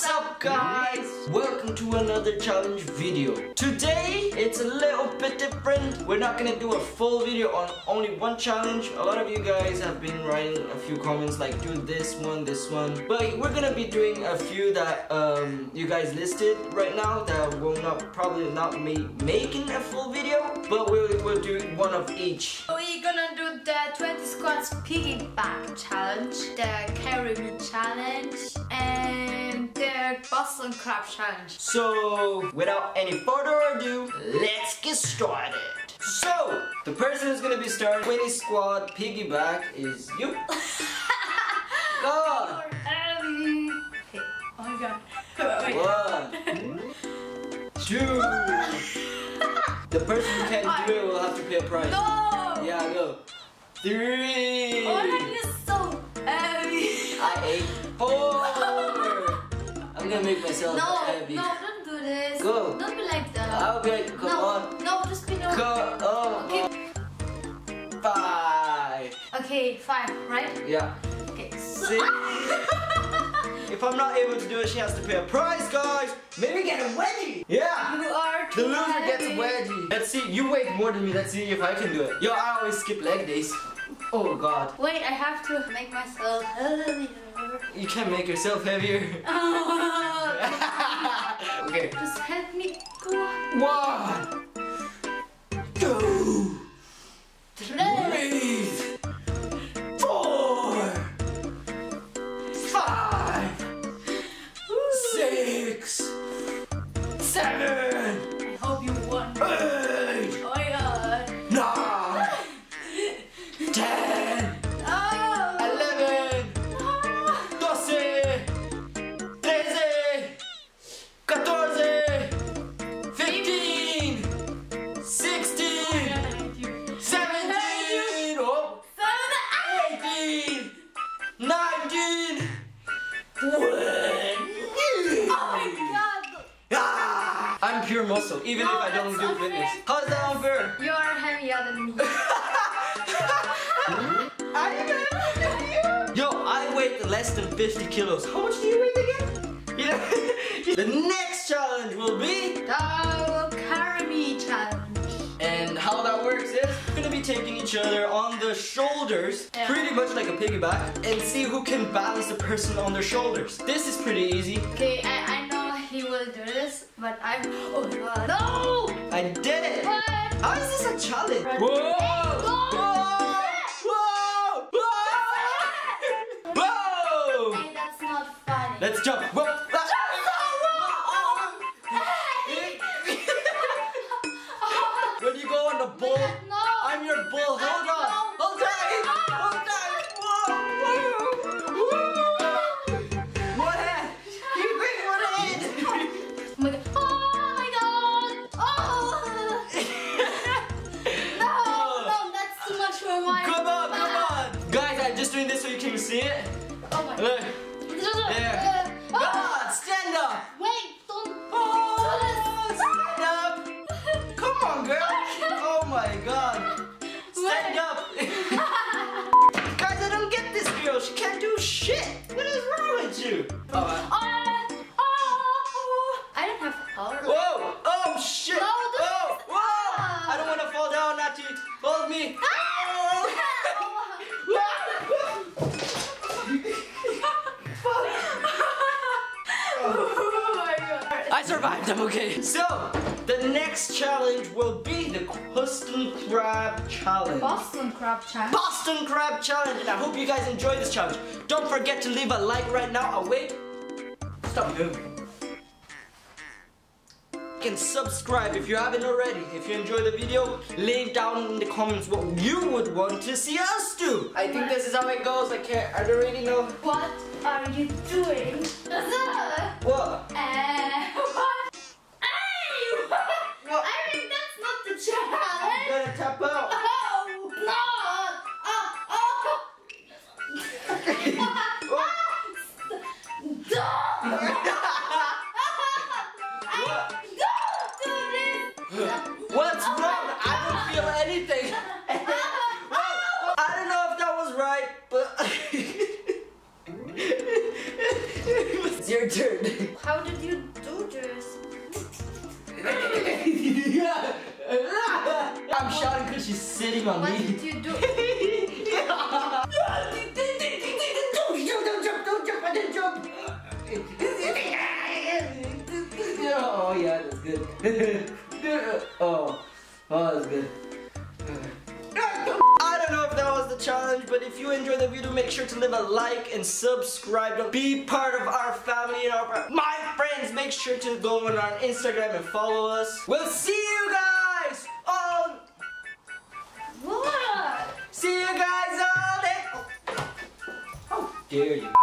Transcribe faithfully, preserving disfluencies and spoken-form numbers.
What's up guys? Welcome to another challenge video. Today it's a little bit different. We're not gonna do a full video on only one challenge. A lot of you guys have been writing a few comments like do this one, this one. But we're gonna be doing a few that um, you guys listed right now that will not probably not be making a full video. But we'll, we'll do one of each. We're gonna do the twenty squats piggyback challenge, the carry me challenge, and the Boston crab challenge. So without any further ado, let's get started. So the person who's gonna be starting twenty squat piggyback is you. Go on. Okay. Oh my god. Wait. One, two. The person who can't do it will have to pay a price. No. Yeah, go. Three. Oh, that is so heavy. I ate four. I'm gonna make myself No, heavy. no, don't do this. Go. Don't be like that. Okay, come no, on. No, just be normal. Go. Oh, Okay. oh. Five. Okay, five, right? Yeah. Okay. So Six. If I'm not able to do it, she has to pay a price, guys. Maybe get a wedgie. Yeah. you are The too loser heavy. gets a wedgie. Let's see. You weigh more than me. Let's see if I can do it. Yo, I always skip leg days. Oh God. Wait, I have to make myself heavier. You can't make yourself heavier. Okay. Just help me go. One. Two. Three. Three. Four. Five. Six. Seven. I hope you won. Eight. Oh my god. Nine. Ten. Oh. Eleven. Doce. Trece. Catorce. Fifteen. Sixteen. Seventeen. Oh. Eighteen. Nineteen. Twenty. Oh my god. Ah, I'm pure muscle, even No, if I don't that's do unfair. fitness. How's that unfair? You are heavier than me. I am heavier than you. Yo, I weigh less than fifty kilos. How much do you weigh again? You know, the next challenge will be, The carry me challenge. and how that works is, we're gonna be taking each other on the shoulders, Yeah. pretty much like a piggyback, and see who can balance the person on their shoulders. This is pretty easy. Okay, I, I know he will do this, but I'm. Oh my god. No! I did it. What? How is this a challenge? Right. Whoa! Go! Whoa! Whoa! Whoa! Whoa! Hey, that's not funny. Let's jump. Whoa! When you go on the bull, No! I'm your bull. Hold on. Hold tight. Hold tight. Whoa! Whoa! One hand. Keep it one hand. Oh my god. Oh my god. Oh! No, no, that's too much for my. Come on, come on. Guys, I'm just doing this so you can see it. Oh my god. Look. There. Uh, Come on, stand up. Wait, don't. Oh, stand up. Come on, girl. Oh my god. Stand up. Guys, I don't get this girl. She can't do shit. What is wrong with you? Oh, Uh, oh, I don't have power. whoa. Oh, shit. No, Oh, don't- whoa. I don't want to fall down, Natty. Hold me. Oh. Oh my god. I survived, I'm okay. So, the next challenge will be the Boston Crab Challenge. Boston crab challenge. Boston Crab Challenge, and I hope you guys enjoy this challenge. Don't forget to leave a like right now. Oh wait, stop moving. You can subscribe if you haven't already. If you enjoy the video, leave down in the comments what you would want to see us do. I think this is how it goes. I can't, I don't really know. What are you doing? What? Uh, what? Hey! No. I mean, that's not the I'm challenge. gonna tap out. Oh, no! Oh, oh. Don't! What? Don't do this! What's wrong? I don't feel anything. Whoa. I don't know if that was right, but it's your turn. weird. How did you do this? I'm shouting because she's sitting on What me. did you do? Don't jump, don't jump, I didn't jump. Oh yeah, that's good. Oh, oh, that's good. I don't know if that was the challenge, but if you enjoyed the video, make sure to leave a like and subscribe to be part of our family and our my friends. Make sure to go on our Instagram and follow us. We'll see you guys on. What? See you guys all day. Oh, how dare you?